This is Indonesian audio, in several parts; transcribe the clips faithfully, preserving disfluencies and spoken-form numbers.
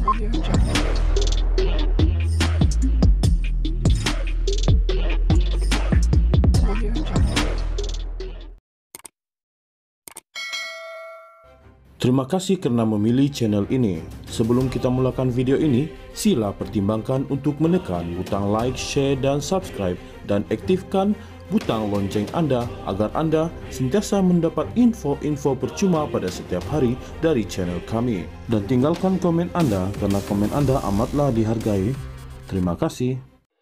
Terima kasih karena memilih channel ini. Sebelum kita mulakan video ini, sila pertimbangkan untuk menekan butang like, share, dan subscribe, dan aktifkan butang lonceng Anda agar Anda sentiasa mendapat info-info percuma pada setiap hari dari channel kami. Dan tinggalkan komen Anda karena komen Anda amatlah dihargai. Terima kasih.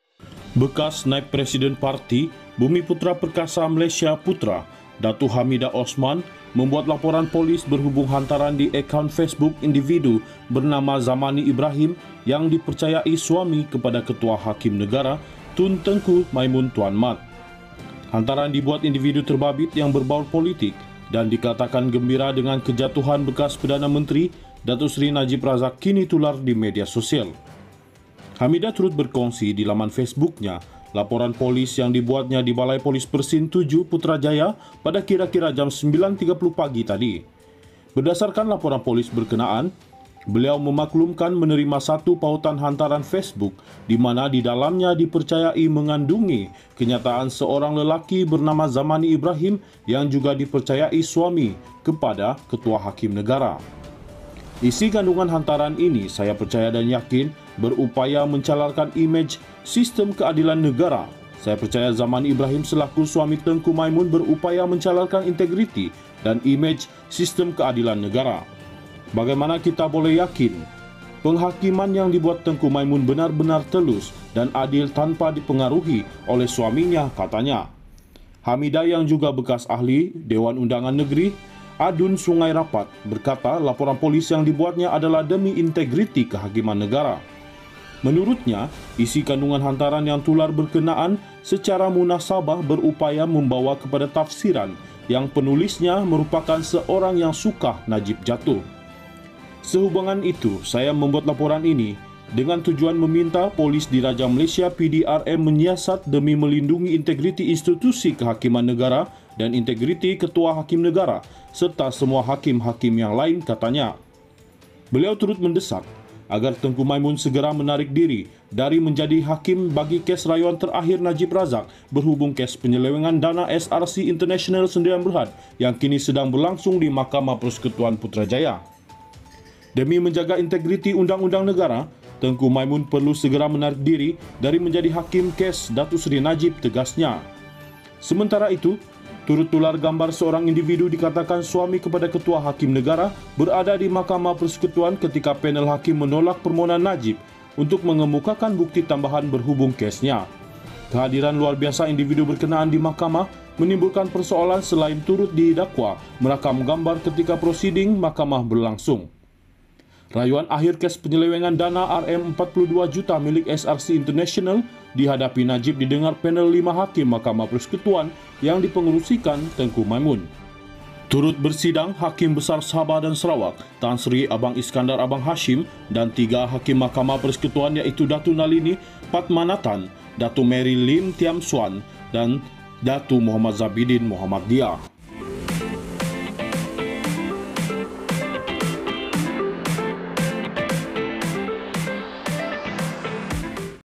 Bekas Naib Presiden Parti Bumi Putra Perkasa Malaysia Putra, Datuk Hamidah Osman, membuat laporan polis berhubung hantaran di akaun Facebook individu bernama Zamani Ibrahim yang dipercayai suami kepada Ketua Hakim Negara Tun Tengku Maimun Tuan Mat. Hantaran dibuat individu terbabit yang berbau politik dan dikatakan gembira dengan kejatuhan bekas Perdana Menteri Datuk Seri Najib Razak kini tular di media sosial. Hamidah turut berkongsi di laman Facebooknya laporan polis yang dibuatnya di Balai Polis Persin tujuh Putrajaya pada kira-kira jam sembilan tiga puluh pagi tadi. Berdasarkan laporan polis berkenaan, beliau memaklumkan menerima satu pautan hantaran Facebook di mana di dalamnya dipercayai mengandungi kenyataan seorang lelaki bernama Zamani Ibrahim yang juga dipercayai suami kepada Ketua Hakim Negara. Isi kandungan hantaran ini saya percaya dan yakin berupaya mencalarkan imej sistem keadilan negara. Saya percaya Zamani Ibrahim selaku suami Tengku Maimun berupaya mencalarkan integriti dan imej sistem keadilan negara. Bagaimana kita boleh yakin penghakiman yang dibuat Tengku Maimun benar-benar telus dan adil tanpa dipengaruhi oleh suaminya, katanya. Hamidah yang juga bekas ahli Dewan Undangan Negeri Adun Sungai Rapat berkata laporan polis yang dibuatnya adalah demi integriti kehakiman negara. Menurutnya, isi kandungan hantaran yang tular berkenaan secara munasabah berupaya membawa kepada tafsiran yang penulisnya merupakan seorang yang suka Najib jatuh. Sehubungan itu, saya membuat laporan ini dengan tujuan meminta polis Diraja Malaysia P D R M menyiasat demi melindungi integriti institusi kehakiman negara dan integriti Ketua Hakim Negara serta semua hakim-hakim yang lain, katanya. Beliau turut mendesak agar Tengku Maimun segera menarik diri dari menjadi hakim bagi kes rayuan terakhir Najib Razak berhubung kes penyelewengan dana S R C International Sdn Bhd yang kini sedang berlangsung di Mahkamah Persekutuan Putrajaya. Demi menjaga integriti undang-undang negara, Tengku Maimun perlu segera menarik diri dari menjadi hakim kes Datuk Seri Najib, tegasnya. Sementara itu, turut tular gambar seorang individu dikatakan suami kepada Ketua Hakim Negara berada di Mahkamah Persekutuan ketika panel hakim menolak permohonan Najib untuk mengemukakan bukti tambahan berhubung kesnya. Kehadiran luar biasa individu berkenaan di mahkamah menimbulkan persoalan selain turut didakwa merakam gambar ketika prosiding mahkamah berlangsung. Rayuan akhir kes penyelewengan dana R M empat puluh dua juta milik S R C International dihadapi Najib didengar panel lima hakim Mahkamah Persekutuan yang dipengerusikan Tengku Maimun. Turut bersidang Hakim Besar Sabah dan Sarawak Tan Sri Abang Iskandar Abang Hashim dan tiga hakim Mahkamah Persekutuan iaitu Datu Nalini Patmanatan, Datu Mary Lim Tiam Suan dan Datu Muhammad Zabidin Muhammad Dia.